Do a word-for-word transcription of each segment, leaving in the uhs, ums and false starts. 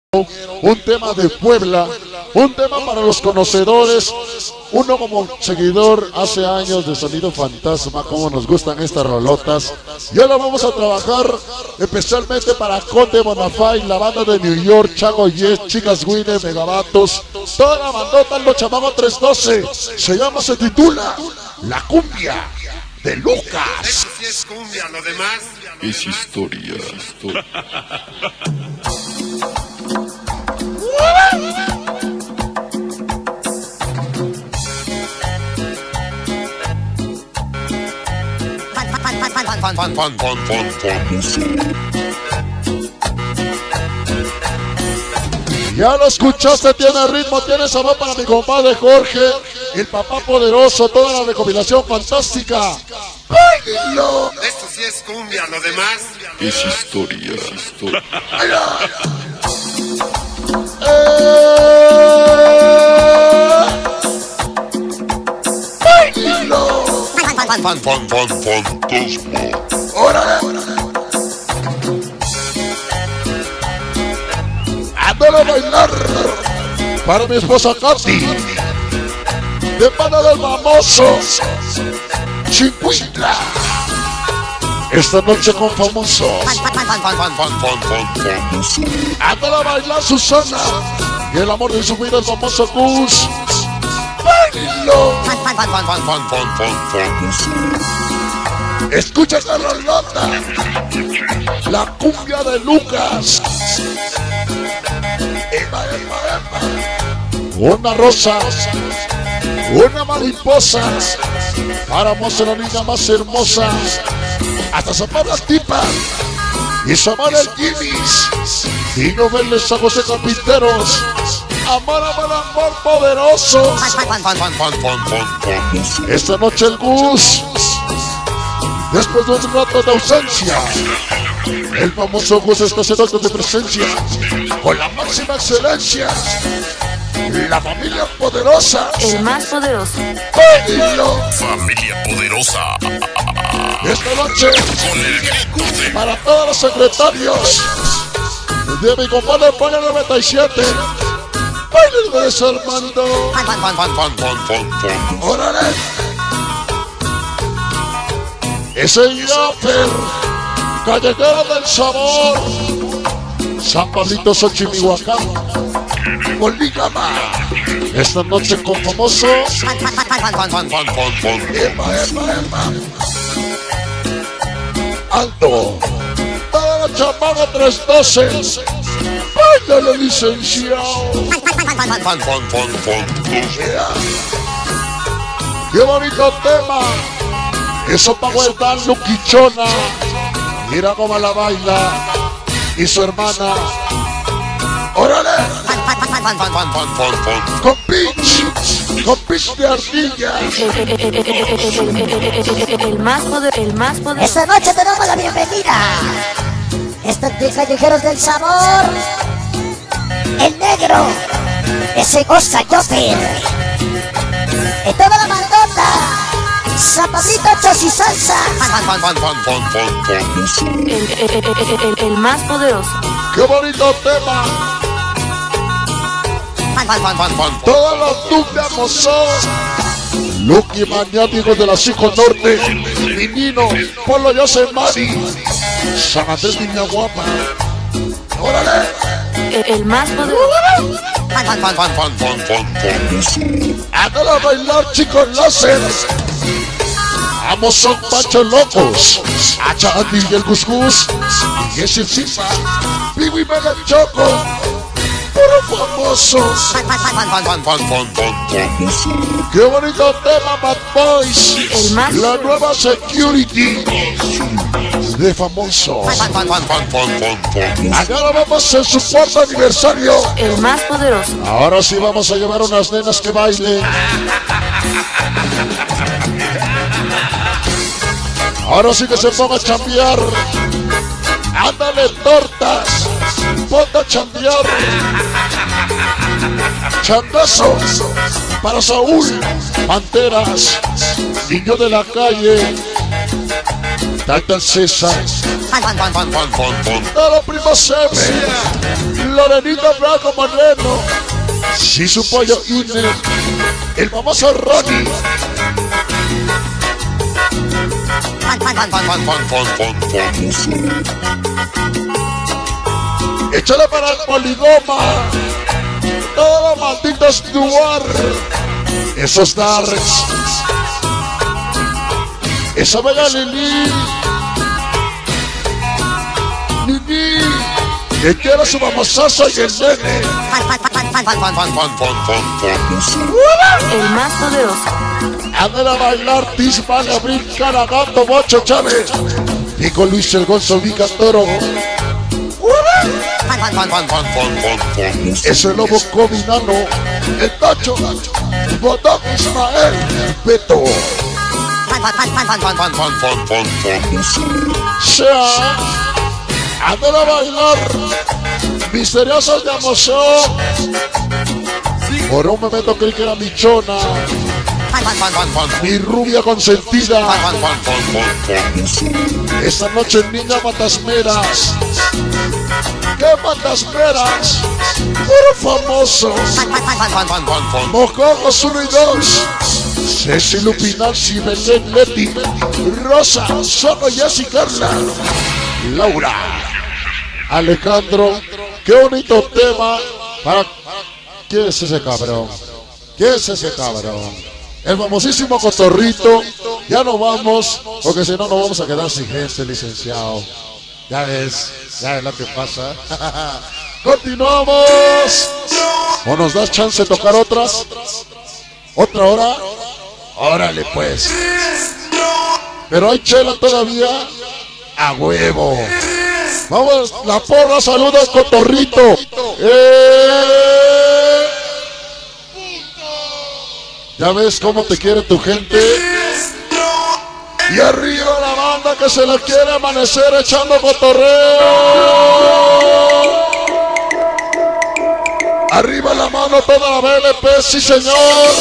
Un tema de Puebla, un tema para los conocedores, uno como seguidor hace años de Sonido Fantasma, como nos gustan estas rolotas. Y ahora vamos a trabajar especialmente para Conde Bonafide, la banda de New York, Chago Yes, Chicas Winner, Megabatos, toda la bandota, los chamagos tres doce. Se llama, se titula La Cumbia de Lucas. Eso sí es cumbia, lo demás es historia. historia. Fan, fan, fan, fan, fan, famoso. Ya lo escuchaste, tiene ritmo, tiene sabor para mi compadre Jorge, el papá poderoso, toda la recopilación fantástica. ¡Ay, no! Esto sí es cumbia, lo demás es historia. historia. ¡Ay, no! Fan, fan, fan, fan, fan, fantasma. ¡Órale! ¡Ándale a bailar! Para mi esposa Katy, de pana del famoso Chihuahua. Esta noche con famosos. Fan, fan, fan, fan, fan, fan, fan, fan, famoso. ¡Ándale a bailar, Susana! Y el amor de su vida, el famoso Gus. ¡Bailo! Fan, fan, fan, fan, fan, fan, fan, fan, famoso. Escucha esta rolota, La Cumbia de Lucas. Eva, eva, eva. Una rosa, una mariposa, para mostrar la niña más hermosa. Hasta zapar la tipa y llamar al Jimmy's y no verles a José Carpinteros. Amar, amar, amor poderoso. Fan, fan, fan, fan, fan, fan, fan, famoso. Esta noche el Gus, después de un rato de ausencia, el famoso Gus está haciendo actos de presencia con la máxima excelencia. La familia poderosa, el más poderoso. ¡Bailo! Familia poderosa. Esta noche Con el grito de para todos los secretarios de mi compadre Pone noventa y siete. ¡Baile de Armando! fan, fan, fan, fan, fan, fan, fan, fan. ¡Órale! Ese Yapper, callejero del sabor, San Pablito, Xochimihuacán, Polígama. Esta noche con famoso Fan, fan, fan, fan, fan, fan, fan, fan, fan. Eva, Eva, Eva. Alto, toda la chamaga tres doce. Báilale, licenciado. Fan, fan, fan, fan, fan, fan. ¡Qué bonito tema! Eso para guardar Luquichona. Mira cómo la baila. Y su hermana. ¡Órale! Fan, fan, fan, fan, fan, fan, fan, fan, fan. Con pitch. Con pitch de ardilla. El, el, el, el, el, el, el más poder, el más poderoso. Esta noche te damos la bienvenida. Estos callejeros del sabor. El negro. Ese Oscar Yapper. Y toda la bandota. San Pablito, Chos y Salsa. Fan, fan, fan, fan, fan, fan, fan. El, el, el, el, el, el más poderoso. ¡Qué bonito tema! Fan, fan, fan, fan, fan. Todos los duplas son Lucky Maniáticos de la Cinco Norte, Minino, Polo José Mari, San Andrés Niña Guapa. ¡Órale! El, el más poderoso. Fan, fan, fan, fan, fan, fan, fan, fan. ¡Hágalo a bailar, chicos láser! ¡Amos son Pancho Locos! ¡Hacha Andy y el Gus Gus! ¡Y es el Cifa! ¡Piwi Mega Choco! ¡Puro famosos! Fan, fan, fan, fan, fan, fan, fan, fan, famoso. ¡Qué bonito tema, Bad Boys! El más La nueva security de famosos. Fan, fan, fan, fan, fan, fan, fan. Acá lo vamos en su cuarto aniversario. El más poderoso. Ahora sí vamos a llevar unas nenas que bailen. Ahora sí que se ponga a chambear. Ándale, tortas. Ponte a chambear. Chandazo para Saúl. Panteras. Niño de la calle. Tata César. Fan, fan, fan, fan, fan, fan, fan. A la prima Seme. Lorenita Blanco Moreno. Si su pollo Ine, el famoso Ronnie. Fan, fan, fan, fan, fan, fan, fan, famoso. Échale para el poligoma. Todos los malditos Duar. Esos Darks. Esa bella Lili. Lili. Que quiera su mamosazo y el nene. Fan, fan, fan, fan, fan, fan, fan, fan, fan, famoso. El más poderoso. Anden a bailar, tisman, a brincar, a gato, Bocho Chávez. Y con Luis el Gonzo Vica Toro. Fan, fan, fan, fan, fan, fan, fan, famoso. Ese lobo combinano. El Tacho. Botón Ismael. Beto. Fan, fan, fan, fan, fan, fan, fan, fan, fan, fan, famoso. Sea. Anden a bailar. Misteriosos de Amosó. Por un momento creí que era Michona. Fan, fan, fan, fan, fan, Mi rubia consentida. fan, fan, fan, fan, fan, famoso. Esta noche niña matasmeras. ¿Qué matasmeras? Puro famoso. Fan, fan, fan, fan, fan, fan, fan, fan. Mocongos uno y dos. Ceci Lupinazzi, Belén Leti, Rosa, Sono, Jessy, Carla, Laura, Alejandro. Qué bonito tema para... ¿Quién es ese cabrón? ¿Quién es ese cabrón? El famosísimo Cotorrito. Ya no vamos, porque si no nos vamos a quedar sin gente, licenciado. Ya ves, ya ves lo que pasa. Continuamos. ¿O nos das chance de tocar otras? ¿Otra hora? Órale pues. Pero hay chela todavía. A huevo. Vamos, la porra, saludos Cotorrito. Eh. Ya ves cómo te quiere tu gente. Y arriba la banda que se la quiere amanecer echando cotorreo. Arriba la mano toda la B L P, sí señor.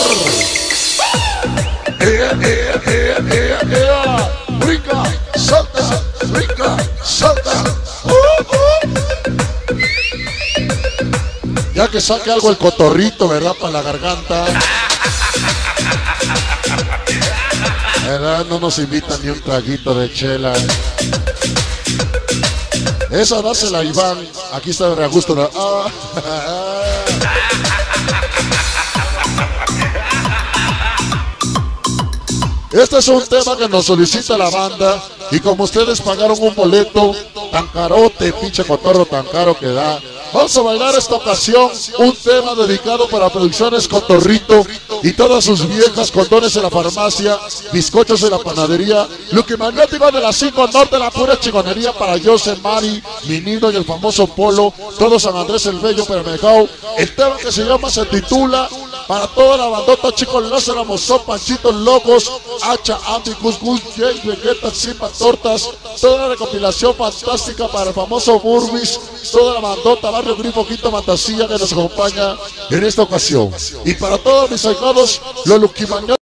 Ea, ea, ea, ea, ea. Brinca, salta, brinca, salta. Uh, uh. Ya que saque algo el Cotorrito, ¿verdad? Para la garganta. ¿Verdad? No nos invitan ni un traguito de chela. Esa dásela a Iván. Aquí está de Augusto. Ah. Este es un tema que nos solicita la banda. Y como ustedes pagaron un boleto tan carote, pinche cotorro tan caro que da, vamos a bailar esta ocasión un tema dedicado para Producciones Cotorrito y todas sus viejas, condones en la farmacia, bizcochos en la panadería, Lucky Magnético de las cinco Norte, la pura chingonería para Jose, Mari, mi niño y el famoso Polo, todo San Andrés el Bello, Permejao. El tema que se llama, se titula para toda la bandota, chicos, Lázaro, Mozó, Panchito, Locos, Hacha, Andy, Gus Gus, Jay, Vegeta, Simpa, Tortas, toda la recopilación fantástica para el famoso Burbis, toda la bandota, Barrio Grifo, Quinto Fantasía que nos acompaña en esta ocasión. Y para todos mis ahijados, los Lucky Magnéticos.